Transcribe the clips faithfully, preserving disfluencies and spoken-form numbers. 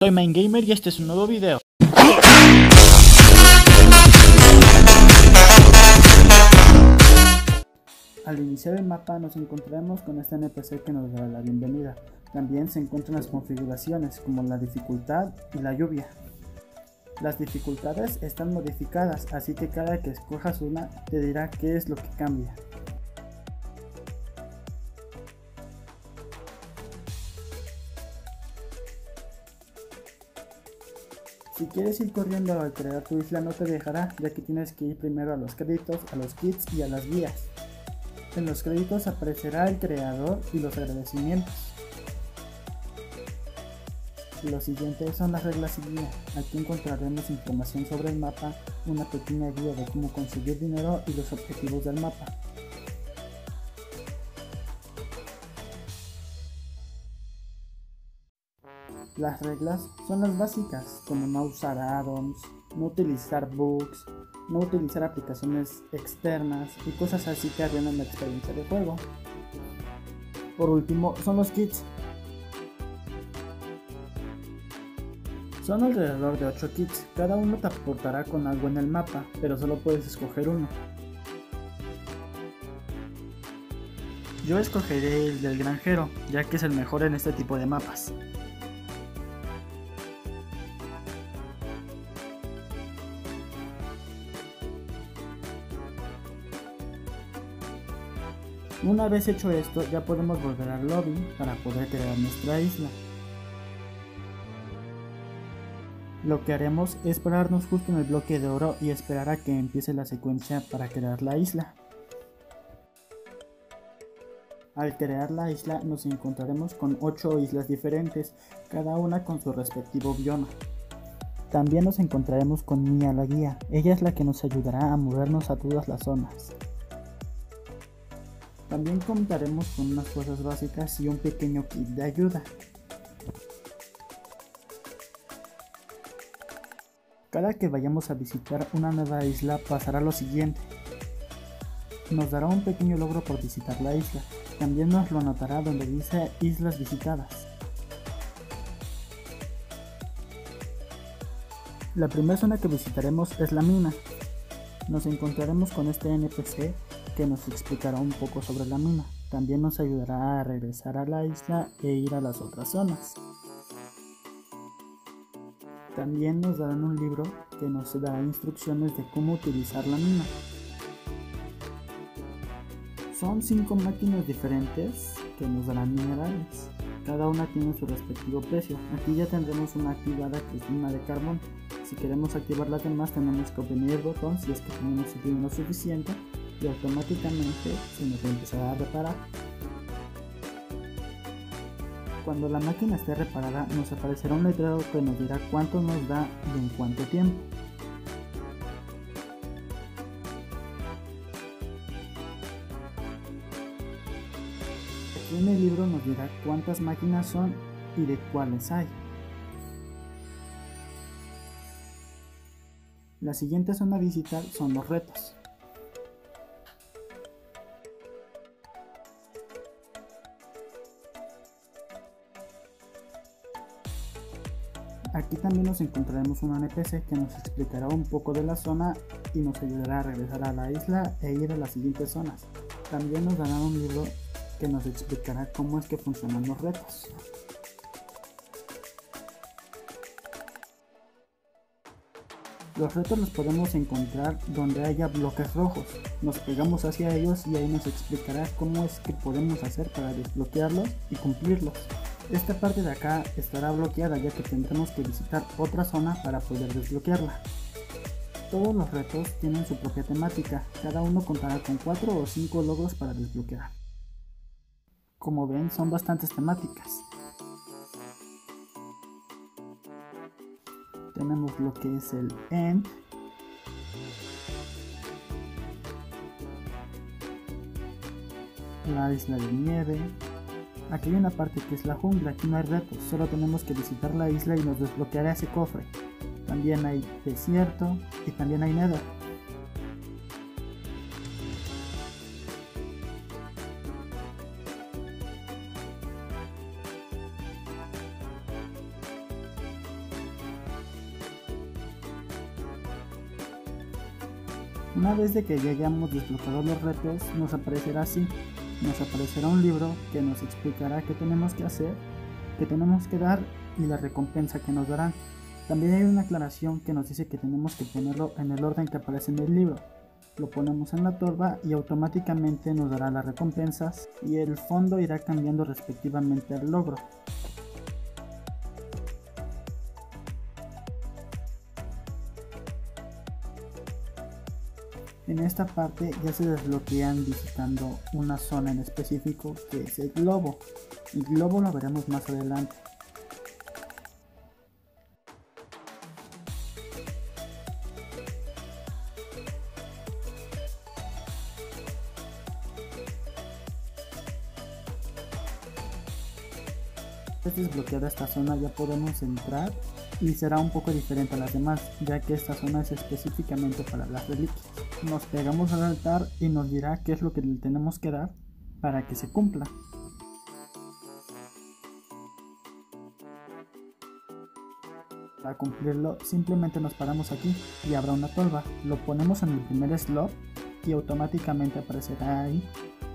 Soy MindGamer y este es un nuevo video. Al iniciar el mapa nos encontraremos con este N P C que nos dará la bienvenida. También se encuentran las configuraciones como la dificultad y la lluvia. Las dificultades están modificadas, así que cada que escojas una te dirá qué es lo que cambia. Si quieres ir corriendo al crear tu isla no te dejará, ya que tienes que ir primero a los créditos, a los kits y a las guías. En los créditos aparecerá el creador y los agradecimientos. Lo siguiente son las reglas y guía. Aquí encontraremos información sobre el mapa, una pequeña guía de cómo conseguir dinero y los objetivos del mapa. Las reglas son las básicas, como no usar add-ons, no utilizar bugs, no utilizar aplicaciones externas y cosas así que arruinan la experiencia de juego. Por último, son los kits. Son alrededor de ocho kits, cada uno te aportará con algo en el mapa, pero solo puedes escoger uno. Yo escogeré el del granjero, ya que es el mejor en este tipo de mapas. Una vez hecho esto, ya podemos volver al lobby para poder crear nuestra isla. Lo que haremos es pararnos justo en el bloque de oro y esperar a que empiece la secuencia para crear la isla. Al crear la isla nos encontraremos con ocho islas diferentes, cada una con su respectivo bioma. También nos encontraremos con Mia la guía, ella es la que nos ayudará a movernos a todas las zonas. También contaremos con unas cosas básicas y un pequeño kit de ayuda. Cada que vayamos a visitar una nueva isla pasará lo siguiente. Nos dará un pequeño logro por visitar la isla. También nos lo anotará donde dice islas visitadas. La primera zona que visitaremos es la mina. Nos encontraremos con este N P C que nos explicará un poco sobre la mina. También nos ayudará a regresar a la isla e ir a las otras zonas. También nos darán un libro que nos dará instrucciones de cómo utilizar la mina. Son cinco máquinas diferentes que nos darán minerales. Cada una tiene su respectivo precio. Aquí ya tendremos una activada que es una de carbón. Si queremos activar las demás tenemos que oprimir el botón si es que tenemos el dinero suficiente y automáticamente se nos empezará a reparar. Cuando la máquina esté reparada nos aparecerá un letrero que nos dirá cuánto nos da y en cuánto tiempo. Aquí en el libro nos dirá cuántas máquinas son y de cuáles hay. La siguiente zona a visitar son los retos. Aquí también nos encontraremos un N P C que nos explicará un poco de la zona y nos ayudará a regresar a la isla e ir a las siguientes zonas. También nos dará un libro que nos explicará cómo es que funcionan los retos. Los retos los podemos encontrar donde haya bloques rojos. Nos pegamos hacia ellos y ahí nos explicará cómo es que podemos hacer para desbloquearlos y cumplirlos. Esta parte de acá estará bloqueada ya que tendremos que visitar otra zona para poder desbloquearla. Todos los retos tienen su propia temática, cada uno contará con cuatro o cinco logros para desbloquear. Como ven, son bastantes temáticas. Tenemos lo que es el End, la isla de nieve. Aquí hay una parte que es la jungla, aquí no hay retos, solo tenemos que visitar la isla y nos desbloqueará ese cofre. También hay desierto y también hay nether. Una vez de que ya hayamos desbloqueado los retos, nos aparecerá así. Nos aparecerá un libro que nos explicará qué tenemos que hacer, qué tenemos que dar y la recompensa que nos darán. También hay una aclaración que nos dice que tenemos que ponerlo en el orden que aparece en el libro. Lo ponemos en la torba y automáticamente nos dará las recompensas y el fondo irá cambiando respectivamente al logro. En esta parte ya se desbloquean visitando una zona en específico que es el globo. El globo lo veremos más adelante. Una vez desbloqueada esta zona ya podemos entrar y será un poco diferente a las demás, ya que esta zona es específicamente para las reliquias. Nos pegamos al altar y nos dirá qué es lo que le tenemos que dar para que se cumpla. Para cumplirlo simplemente nos paramos aquí y habrá una tolva, lo ponemos en el primer slot y automáticamente aparecerá ahí.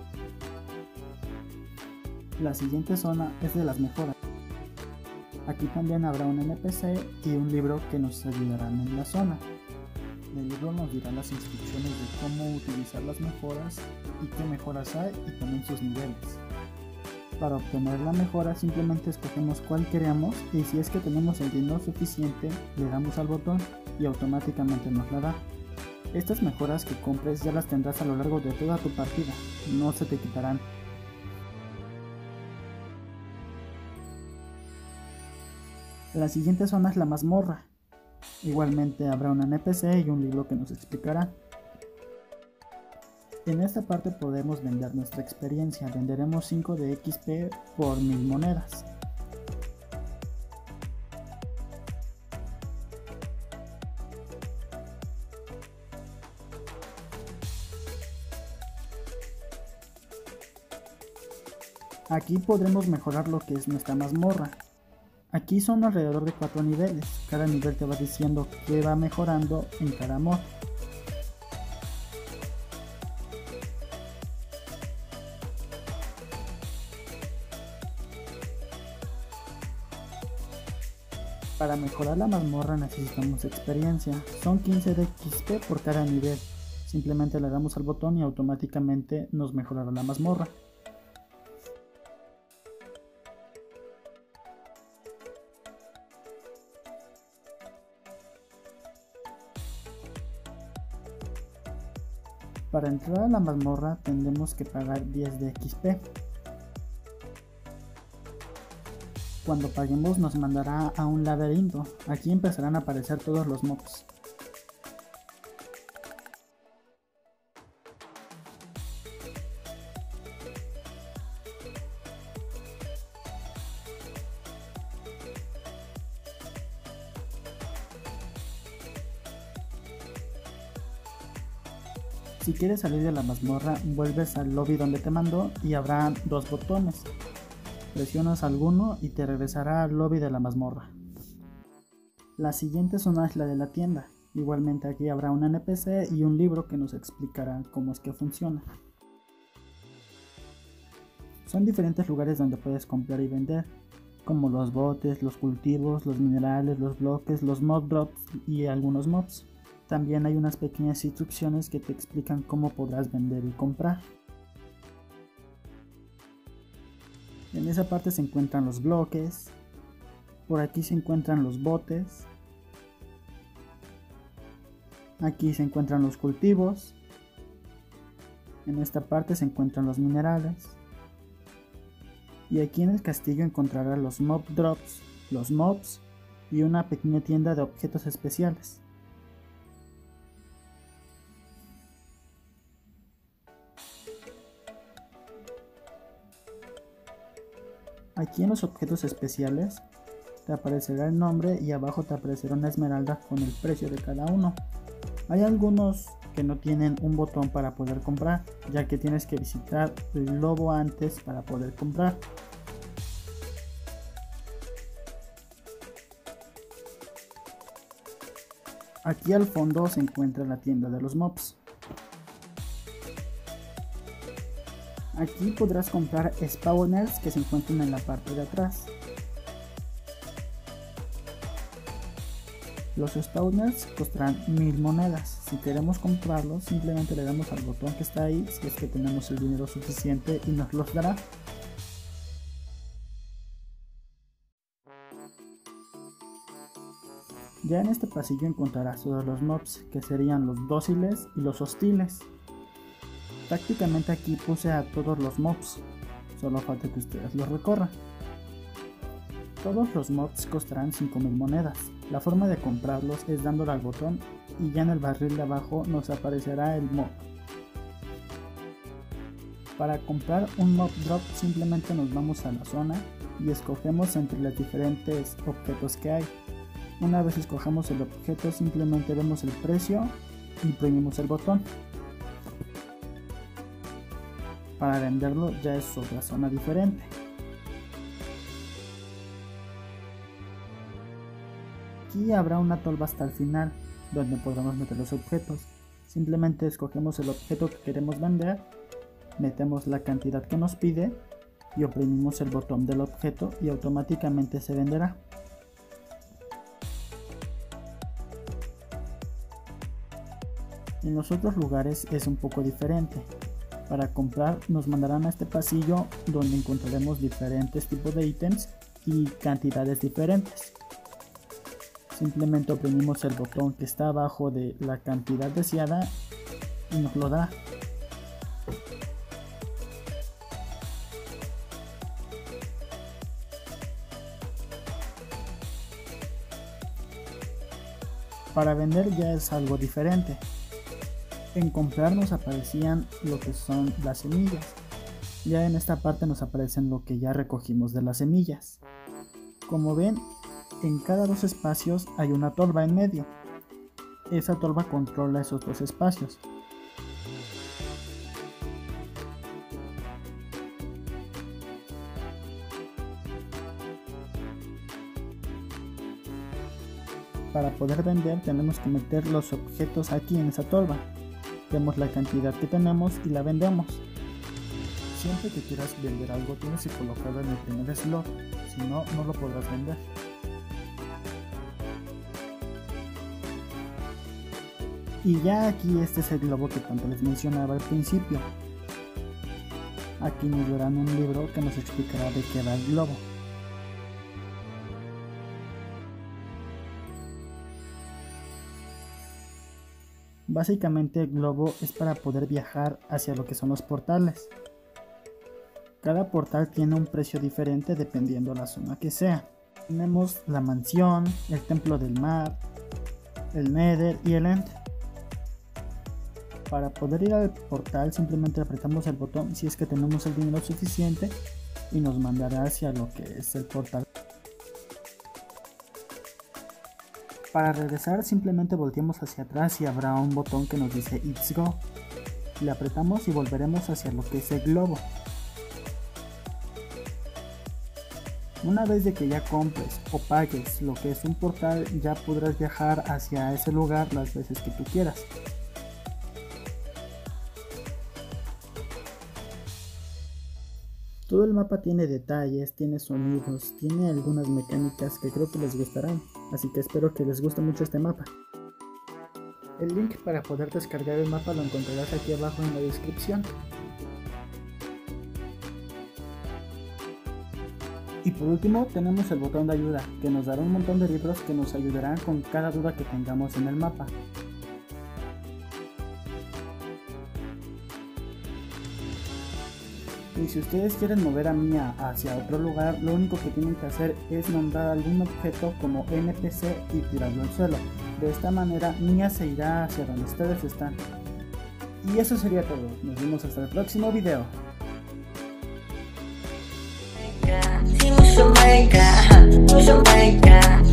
La siguiente zona es de las mejoras. Aquí también habrá un N P C y un libro que nos ayudarán en la zona. El libro nos dirá las instrucciones de cómo utilizar las mejoras y qué mejoras hay y también sus niveles. Para obtener la mejora simplemente escogemos cuál queremos y si es que tenemos el dinero suficiente le damos al botón y automáticamente nos la da. Estas mejoras que compres ya las tendrás a lo largo de toda tu partida, no se te quitarán. La siguiente zona es la mazmorra. Igualmente habrá un N P C y un libro que nos explicará. En esta parte podemos vender nuestra experiencia, venderemos cinco de X P por mil monedas. Aquí podremos mejorar lo que es nuestra mazmorra. Aquí son alrededor de cuatro niveles, cada nivel te va diciendo que va mejorando en cada mod. Para mejorar la mazmorra necesitamos experiencia, son quince de X P por cada nivel, simplemente le damos al botón y automáticamente nos mejorará la mazmorra. Para entrar a la mazmorra tendremos que pagar diez de X P. Cuando paguemos nos mandará a un laberinto, aquí empezarán a aparecer todos los mobs. Si quieres salir de la mazmorra, vuelves al lobby donde te mandó y habrá dos botones. Presionas alguno y te regresará al lobby de la mazmorra. La siguiente zona es la de la tienda. Igualmente aquí habrá un N P C y un libro que nos explicará cómo es que funciona. Son diferentes lugares donde puedes comprar y vender, como los botes, los cultivos, los minerales, los bloques, los mob drops y algunos mobs. También hay unas pequeñas instrucciones que te explican cómo podrás vender y comprar. En esa parte se encuentran los bloques, por aquí se encuentran los botes, aquí se encuentran los cultivos, en esta parte se encuentran los minerales, y aquí en el castillo encontrarás los mob drops, los mobs y una pequeña tienda de objetos especiales. Aquí en los objetos especiales te aparecerá el nombre y abajo te aparecerá una esmeralda con el precio de cada uno. Hay algunos que no tienen un botón para poder comprar, ya que tienes que visitar el lobo antes para poder comprar. Aquí al fondo se encuentra la tienda de los mobs. Aquí podrás comprar spawners que se encuentran en la parte de atrás. Los spawners costarán mil monedas. Si queremos comprarlos, simplemente le damos al botón que está ahí, si es que tenemos el dinero suficiente, y nos los dará. Ya en este pasillo encontrarás todos los mobs, que serían los dóciles y los hostiles. Prácticamente aquí puse a todos los mobs, solo falta que ustedes los recorran. Todos los mobs costarán cinco mil monedas. La forma de comprarlos es dándole al botón y ya en el barril de abajo nos aparecerá el mob. Para comprar un mob drop simplemente nos vamos a la zona y escogemos entre los diferentes objetos que hay. Una vez escojamos el objeto, simplemente vemos el precio y imprimimos el botón. Para venderlo ya es otra zona diferente. Aquí habrá una tolva hasta el final, donde podremos meter los objetos. Simplemente escogemos el objeto que queremos vender, metemos la cantidad que nos pide y oprimimos el botón del objeto y automáticamente se venderá. En los otros lugares es un poco diferente. Para comprar nos mandarán a este pasillo donde encontraremos diferentes tipos de ítems y cantidades diferentes. Simplemente oprimimos el botón que está abajo de la cantidad deseada y nos lo da. Para vender ya es algo diferente. En comprar nos aparecían lo que son las semillas. Ya en esta parte nos aparecen lo que ya recogimos de las semillas. Como ven, en cada dos espacios hay una tolva en medio. Esa tolva controla esos dos espacios. Para poder vender tenemos que meter los objetos aquí en esa tolva. Vemos la cantidad que tenemos y la vendemos. Siempre que quieras vender algo tienes que colocarlo en el primer slot, si no, no lo podrás vender. Y ya aquí este es el globo que tanto les mencionaba al principio. Aquí nos darán un libro que nos explicará de qué va el globo. Básicamente el globo es para poder viajar hacia lo que son los portales. Cada portal tiene un precio diferente dependiendo de la zona que sea. Tenemos la mansión, el templo del mar, el Nether y el End. Para poder ir al portal simplemente apretamos el botón si es que tenemos el dinero suficiente y nos mandará hacia lo que es el portal. Para regresar simplemente volteamos hacia atrás y habrá un botón que nos dice It's Go. Le apretamos y volveremos hacia lo que es el globo. Una vez de que ya compres o pagues lo que es un portal, ya podrás viajar hacia ese lugar las veces que tú quieras. Todo el mapa tiene detalles, tiene sonidos, tiene algunas mecánicas que creo que les gustarán, así que espero que les guste mucho este mapa. El link para poder descargar el mapa lo encontrarás aquí abajo en la descripción. Y por último tenemos el botón de ayuda, que nos dará un montón de libros que nos ayudarán con cada duda que tengamos en el mapa. Y si ustedes quieren mover a Mia hacia otro lugar, lo único que tienen que hacer es nombrar algún objeto como N P C y tirarlo al suelo. De esta manera Mia se irá hacia donde ustedes están. Y eso sería todo. Nos vemos hasta el próximo video. Jamaica, Jamaica.